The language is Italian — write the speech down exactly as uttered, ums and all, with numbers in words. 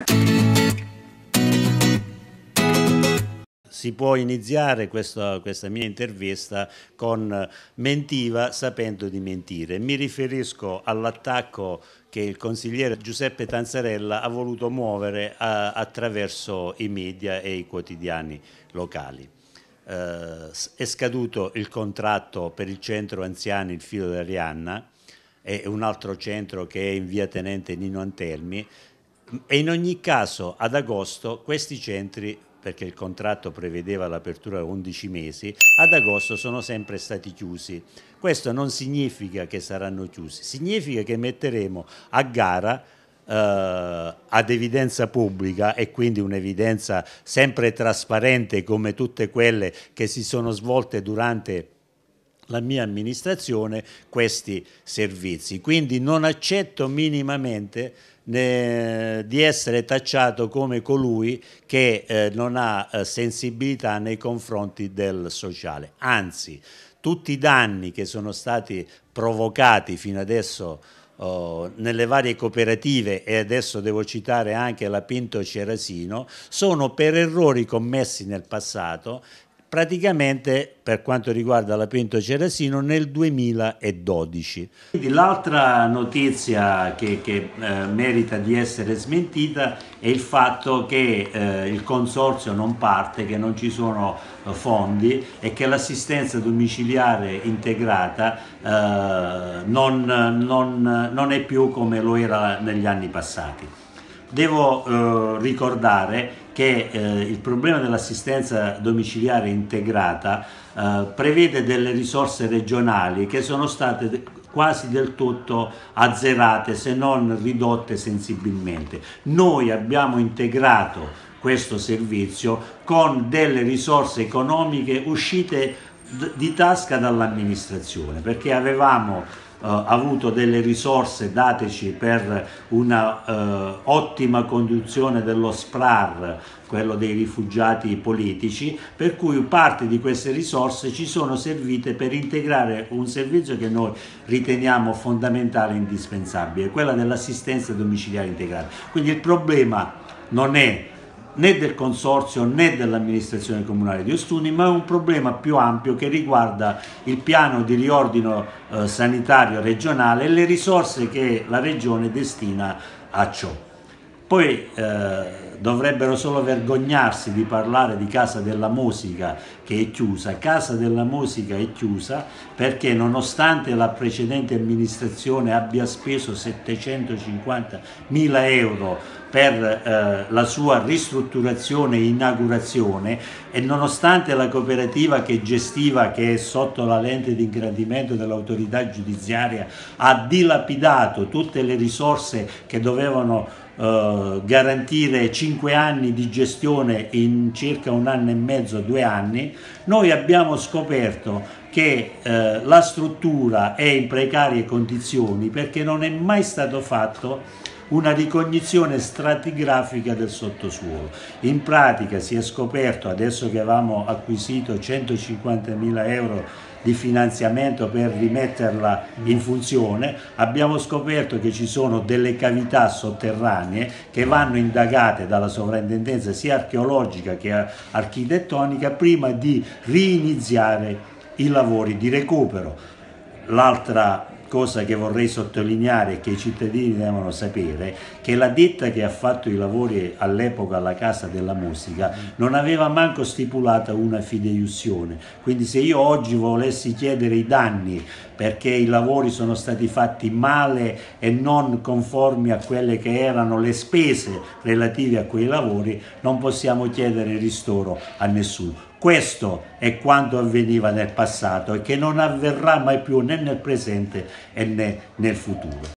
Si può iniziare questa, questa mia intervista con mentiva sapendo di mentire. Mi riferisco all'attacco che il consigliere Giuseppe Tanzarella ha voluto muovere a, attraverso i media e i quotidiani locali. Eh, è scaduto il contratto per il centro anziani Il Filo d'Arianna e un altro centro che è in via Tenente Nino Antelmi, e in ogni caso ad agosto questi centri, perché il contratto prevedeva l'apertura a undici mesi, ad agosto sono sempre stati chiusi. Questo non significa che saranno chiusi, significa che metteremo a gara eh, ad evidenza pubblica, e quindi un'evidenza sempre trasparente come tutte quelle che si sono svolte durante la mia amministrazione, questi servizi. Quindi non accetto minimamente né, di essere tacciato come colui che eh, non ha eh, sensibilità nei confronti del sociale. Anzi, tutti i danni che sono stati provocati fino adesso oh, nelle varie cooperative, e adesso devo citare anche la Pinto Cerasino, sono per errori commessi nel passato, praticamente per quanto riguarda la Pinto Cerasino nel duemiladodici. L'altra notizia che, che eh, merita di essere smentita è il fatto che eh, il consorzio non parte, che non ci sono eh, fondi e che l'assistenza domiciliare integrata eh, non, non, non è più come lo era negli anni passati. Devo eh, ricordare che eh, il problema dell'assistenza domiciliare integrata eh, prevede delle risorse regionali che sono state quasi del tutto azzerate, se non ridotte sensibilmente. Noi abbiamo integrato questo servizio con delle risorse economiche uscite di tasca dall'amministrazione, perché avevamo Uh, avuto delle risorse dateci per una uh, ottima conduzione dello S P R A R, quello dei rifugiati politici, per cui parte di queste risorse ci sono servite per integrare un servizio che noi riteniamo fondamentale e indispensabile, quella dell'assistenza domiciliare integrata. Quindi il problema non è né del consorzio né dell'amministrazione comunale di Ostuni, ma è un problema più ampio che riguarda il piano di riordino eh, sanitario regionale e le risorse che la regione destina a ciò. Poi eh, dovrebbero solo vergognarsi di parlare di Casa della Musica che è chiusa. Casa della Musica è chiusa perché, nonostante la precedente amministrazione abbia speso settecentocinquantamila euro per eh, la sua ristrutturazione e inaugurazione, e nonostante la cooperativa che gestiva, che è sotto la lente di ingrandimento dell'autorità giudiziaria, ha dilapidato tutte le risorse che dovevano Uh, garantire cinque anni di gestione in circa un anno e mezzo, due anni, noi abbiamo scoperto che uh, la struttura è in precarie condizioni perché non è mai stato fatto una ricognizione stratigrafica del sottosuolo. In pratica si è scoperto, adesso che avevamo acquisito centocinquantamila euro di finanziamento per rimetterla in funzione, abbiamo scoperto che ci sono delle cavità sotterranee che vanno indagate dalla sovrintendenza sia archeologica che architettonica prima di riiniziare i lavori di recupero. L'altra cosa che vorrei sottolineare e che i cittadini devono sapere, che la ditta che ha fatto i lavori all'epoca alla Casa della Musica non aveva manco stipulata una fideiussione, quindi se io oggi volessi chiedere i danni perché i lavori sono stati fatti male e non conformi a quelle che erano le spese relative a quei lavori, non possiamo chiedere ristoro a nessuno. Questo è quanto avveniva nel passato e che non avverrà mai più né nel presente né nel futuro.